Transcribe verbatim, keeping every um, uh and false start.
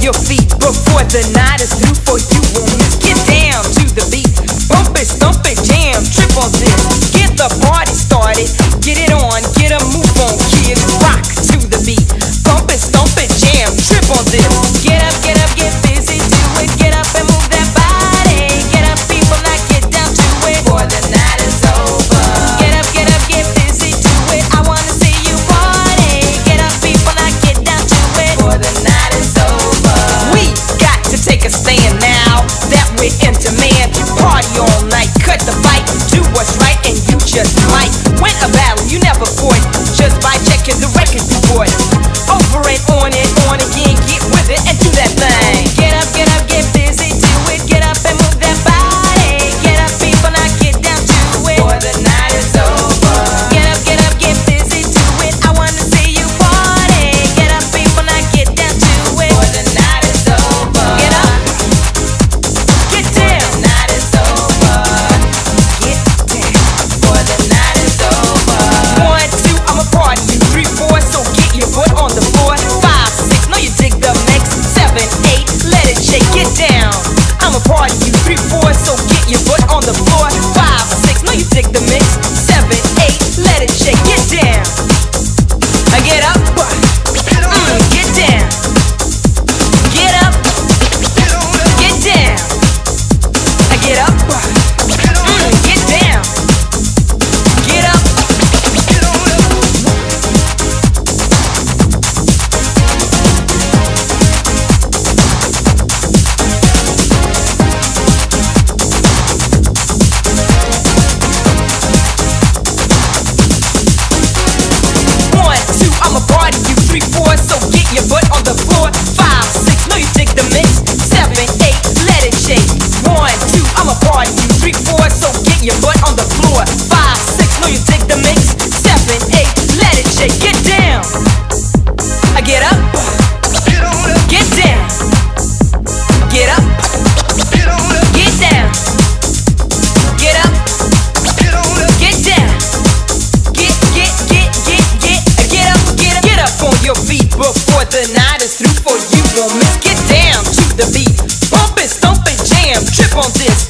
your feet before the night is through. For you won't miss. Get down to the beat, bump it, stomp it, jam, trip on this. Get the party started, get it on, get a move on, kid. Rock to the beat, bump it, stomp it, jam, trip on this. Get up, get up, get busy, do it. Get up and move that body. Get up, people, now get down to it before the night is over. Get up, get up, get busy, do it. I wanna see you party. Get up, people, now get down to it before the night is over. We got to take a stand now that we're in demand. Party all night, cut the fight, do what's right, and you just might win a battle you never fought just by checking the record you bought. Over and on and on again, get with it and do that thing. Get up, get up, get busy, do it. Get up and move that body. Get up, people, now get down to it before the night is over. Get up, get up, get busy, do it. I wanna see you party. Get up, people, now get down to it before the night is over. Get up, get down, the night is over. Get down before the night is over. One, two, I'ma party you. Three, four, so get your foot on the floor. Five, six, know you dig the mix. Seven, eight, let it shake. Get down, I'ma party you. Three, four, so get your foot on the floor. Five, six, know you dig the mix. Seven, eight, let it shake. Get down, I get up, mm, get down, get up, get down, I get up, mm, get down, get up. One, two, I'ma party you. Three, four, so get your butt on the floor. Five, six, know you dig the mix. Seven, eight, let it shake. One, two, I'ma party you. Three, four, so get your butt on the floor. Five, six, know you dig the mix. Seven, eight, let it shake. Get down, I get up, get down, get up, get down, get up, get down, get, get, get, get, get, get up, get up, get up on your feet before the night is through. For you won't miss. Get down to the beat, bump it, stomp it, jam, trip on this.